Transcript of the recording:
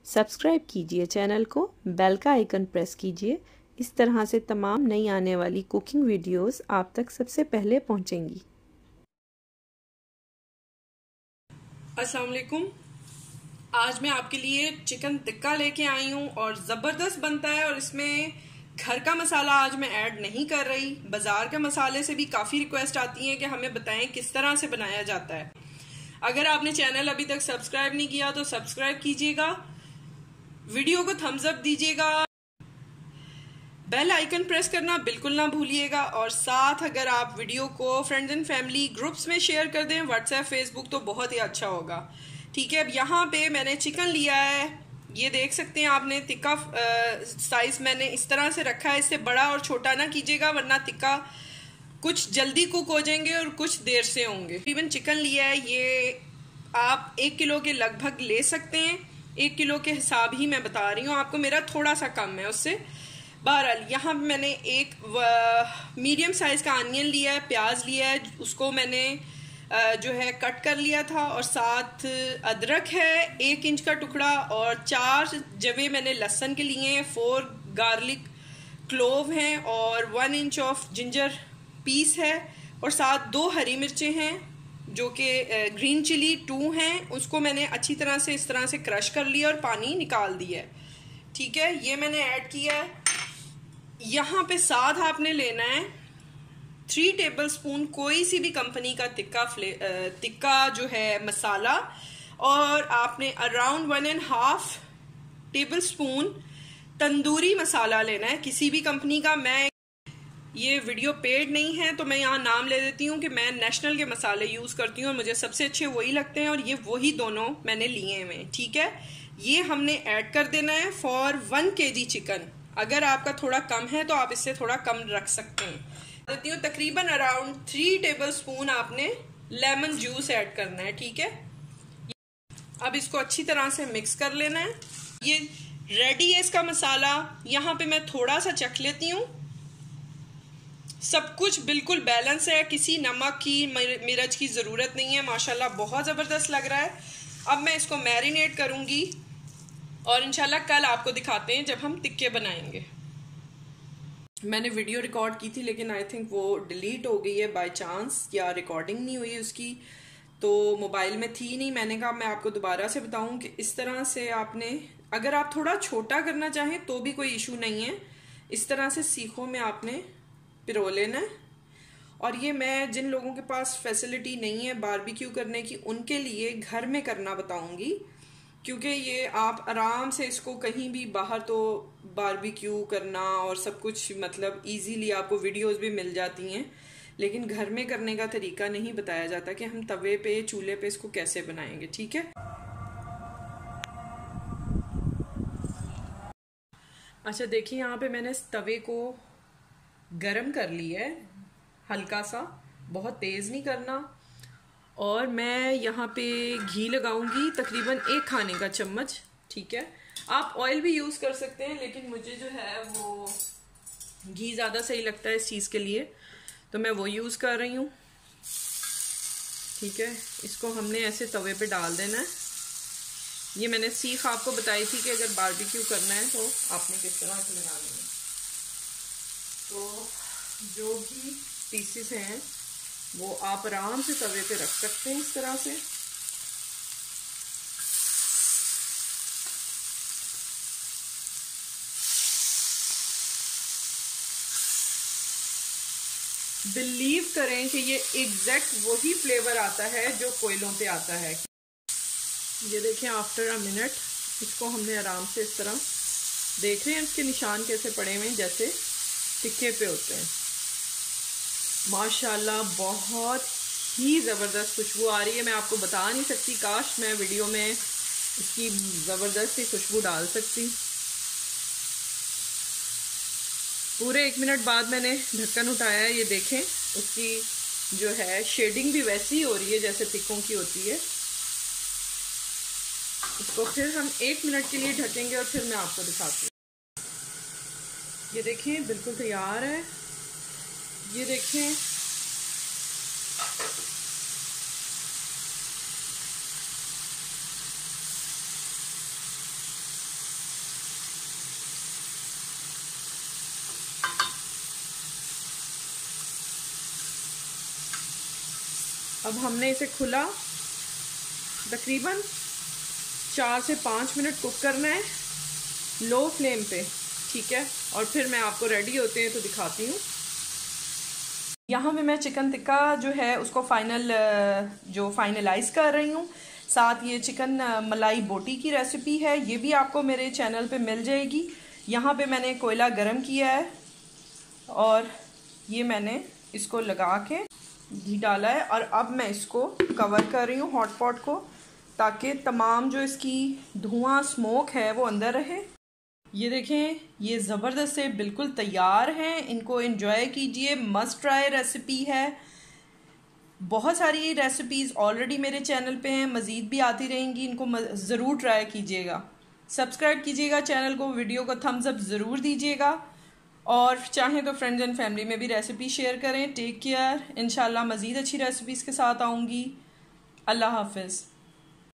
Subscribe कीजिए channel को, bell का आइकन प्रेस कीजिए। इस तरह से तमाम नई आने वाली कुकिंग वीडियोस आप तक सबसे पहले पहुंचेंगी। अस्सलाम वालेकुम। आज मैं आपके लिए चिकन टिक्का लेके आई हूँ और ज़बरदस्त बनता है। और इसमें घर का मसाला आज मैं ऐड नहीं कर रही। बाजार के मसाले से भी काफ़ी रिक्वेस्ट आती है कि हमें बताएं किस तरह से बनाया जाता है। अगर आपने चैनल अभी तक सब्सक्राइब नहीं किया तो सब्सक्राइब कीजिएगा, वीडियो को थम्स अप दीजिएगा, बेल आइकन प्रेस करना बिल्कुल ना भूलिएगा। और साथ अगर आप वीडियो को फ्रेंड्स एंड फैमिली ग्रुप्स में शेयर कर दें, व्हाट्सएप फेसबुक, तो बहुत ही अच्छा होगा। ठीक है, अब यहाँ पे मैंने चिकन लिया है, ये देख सकते हैं आपने। टिक्का साइज मैंने इस तरह से रखा है, इससे बड़ा और छोटा ना कीजिएगा वरना टिक्का कुछ जल्दी कुक हो जाएंगे और कुछ देर से होंगे। तकरीबन चिकन लिया है, ये आप 1 किलो के लगभग ले सकते हैं। 1 किलो के हिसाब ही मैं बता रही हूँ आपको, मेरा थोड़ा सा कम है उससे। बहरहाल यहाँ पे मैंने एक मीडियम साइज का अनियन लिया है, प्याज लिया है, उसको मैंने जो है कट कर लिया था। और साथ अदरक है 1 इंच का टुकड़ा, और 4 जवे मैंने लहसुन के लिए हैं, 4 गार्लिक क्लोव हैं, और 1 इंच ऑफ जिंजर पीस है, और साथ 2 हरी मिर्चें हैं जो कि ग्रीन चिली 2 हैं। उसको मैंने अच्छी तरह से इस तरह से क्रश कर लिया और पानी निकाल दिया है। ठीक है, ये मैंने ऐड किया है। यहाँ पे साथ आपने लेना है 3 टेबलस्पून कोई सी भी कंपनी का टिक्का जो है मसाला, और आपने अराउंड 1.5 टेबलस्पून तंदूरी मसाला लेना है किसी भी कंपनी का। मैं ये वीडियो पेड नहीं है तो मैं यहाँ नाम ले देती हूँ कि मैं नेशनल के मसाले यूज करती हूँ और मुझे सबसे अच्छे वही लगते हैं, और ये वही दोनों मैंने लिए हुए। ठीक है, ये हमने ऐड कर देना है फॉर 1 kg चिकन। अगर आपका थोड़ा कम है तो आप इससे थोड़ा कम रख सकते हैं। देती हूँ तकरीबन अराउंड 3 टेबलस्पून आपने लेमन जूस ऐड करना है। ठीक है, अब इसको अच्छी तरह से मिक्स कर लेना है। ये रेडी है इसका मसाला। यहाँ पे मैं थोड़ा सा चख लेती हूँ। सब कुछ बिल्कुल बैलेंस है, किसी नमक की मिर्च की ज़रूरत नहीं है। माशाल्लाह बहुत ज़बरदस्त लग रहा है। अब मैं इसको मैरिनेट करूँगी और इंशाल्लाह कल आपको दिखाते हैं जब हम टिक्के बनाएंगे। मैंने वीडियो रिकॉर्ड की थी लेकिन आई थिंक वो डिलीट हो गई है बाय चांस, या रिकॉर्डिंग नहीं हुई उसकी, तो मोबाइल में थी नहीं। मैंने कहा मैं आपको दोबारा से बताऊं कि इस तरह से आपने, अगर आप थोड़ा छोटा करना चाहें तो भी कोई इशू नहीं है। इस तरह से सीखों में आपने पिरो लेना है। और ये मैं जिन लोगों के पास फैसिलिटी नहीं है बारबेक्यू करने की, उनके लिए घर में करना बताऊंगी, क्योंकि ये आप आराम से इसको कहीं भी बाहर तो बारबेक्यू करना और सब कुछ मतलब इजीली आपको वीडियोस भी मिल जाती हैं, लेकिन घर में करने का तरीका नहीं बताया जाता कि हम तवे पे चूल्हे पे इसको कैसे बनाएंगे। ठीक है, अच्छा देखिए यहाँ पे मैंने इस तवे को गरम कर लिया है हल्का सा, बहुत तेज़ नहीं करना। और मैं यहाँ पे घी लगाऊंगी तकरीबन 1 खाने का चम्मच। ठीक है, आप ऑयल भी यूज़ कर सकते हैं लेकिन मुझे जो है वो घी ज़्यादा सही लगता है इस चीज़ के लिए, तो मैं वो यूज़ कर रही हूँ। ठीक है, इसको हमने ऐसे तवे पे डाल देना है। ये मैंने सीख आपको बताई थी कि अगर बारबेक्यू करना है तो आपने किस तरह से लगाना है। तो जो भी पीसेस हैं वो आप आराम से तवे पे रख सकते हैं इस तरह से। बिलीव करें कि ये एग्जैक्ट वही फ्लेवर आता है जो कोयलों पे आता है। ये देखें आफ्टर अ मिनट इसको हमने आराम से इस तरह, देख रहे हैं इसके निशान कैसे पड़े हुए हैं जैसे टिक्के पे होते हैं। माशाल्लाह बहुत ही ज़बरदस्त खुशबू आ रही है, मैं आपको बता नहीं सकती। काश मैं वीडियो में इसकी ज़बरदस्त सी खुशबू डाल सकती। पूरे 1 मिनट बाद मैंने ढक्कन उठाया है, ये देखें उसकी जो है शेडिंग भी वैसी ही हो रही है जैसे टिक्कों की होती है। इसको फिर हम 1 मिनट के लिए ढकेंगे और फिर मैं आपको दिखाती हूँ। ये देखें बिल्कुल तैयार है। ये देखें अब हमने इसे खुला तकरीबन 4 से 5 मिनट कुक करना है लो फ्लेम पे, ठीक है। और फिर मैं आपको रेडी होते हैं तो दिखाती हूँ। यहाँ पे मैं चिकन टिक्का जो है उसको फाइनलाइज कर रही हूँ। साथ ये चिकन मलाई बोटी की रेसिपी है, ये भी आपको मेरे चैनल पे मिल जाएगी। यहाँ पे मैंने कोयला गरम किया है और ये मैंने इसको लगा के घी डाला है और अब मैं इसको कवर कर रही हूँ हॉट पॉट को, ताकि तमाम जो इसकी धुआं स्मोक है वो अंदर रहे। ये देखें, ये ज़बरदस्त से बिल्कुल तैयार हैं। इनको एंजॉय कीजिए, मस्ट ट्राई रेसिपी है। बहुत सारी रेसिपीज़ ऑलरेडी मेरे चैनल पे हैं, मज़ीद भी आती रहेंगी, इनको ज़रूर ट्राई कीजिएगा। सब्सक्राइब कीजिएगा चैनल को, वीडियो को थम्स अप ज़रूर दीजिएगा और चाहें तो फ्रेंड्स एंड फैमिली में भी रेसिपी शेयर करें। टेक केयर, इंशाल्लाह मज़ीद अच्छी रेसिपीज़ के साथ आऊँगी। अल्लाह हाफिज़।